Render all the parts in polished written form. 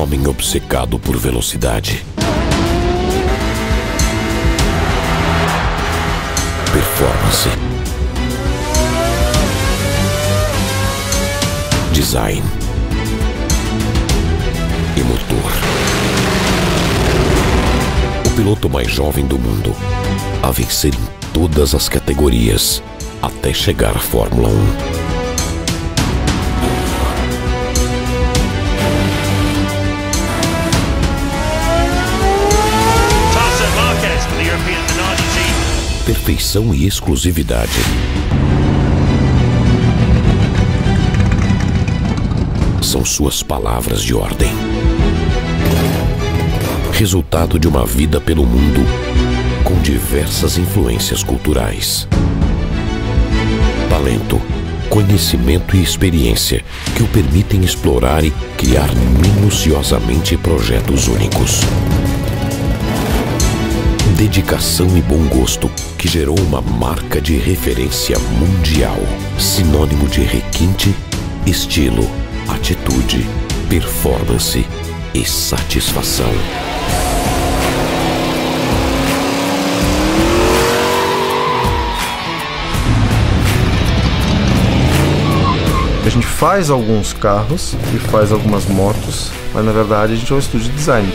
homem obcecado por velocidade. Performance. Design. E motor. O piloto mais jovem do mundo a vencer em todas as categorias até chegar à Fórmula 1. Perfeição e exclusividade. São suas palavras de ordem. Resultado de uma vida pelo mundo com diversas influências culturais. Talento, conhecimento e experiência que o permitem explorar e criar minuciosamente projetos únicos. Dedicação e bom gosto que gerou uma marca de referência mundial, sinônimo de requinte, estilo, atitude, performance e satisfação. A gente faz alguns carros e faz algumas motos, mas na verdade a gente é um estúdio de design.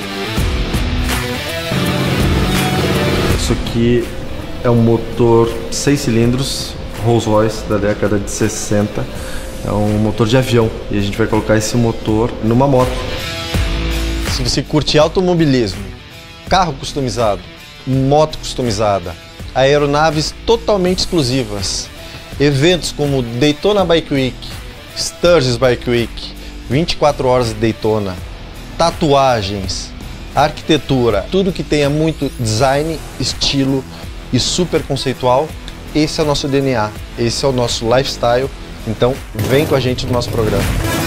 Isso aqui é um motor 6 cilindros Rolls-Royce da década de 60. É um motor de avião e a gente vai colocar esse motor numa moto. Se você curte automobilismo, carro customizado, moto customizada, aeronaves totalmente exclusivas, eventos como Daytona Bike Week, Sturgis Bike Week, 24 horas de Daytona, tatuagens, arquitetura, tudo que tenha muito design, estilo e super conceitual, esse é o nosso DNA, esse é o nosso lifestyle, então vem com a gente no nosso programa.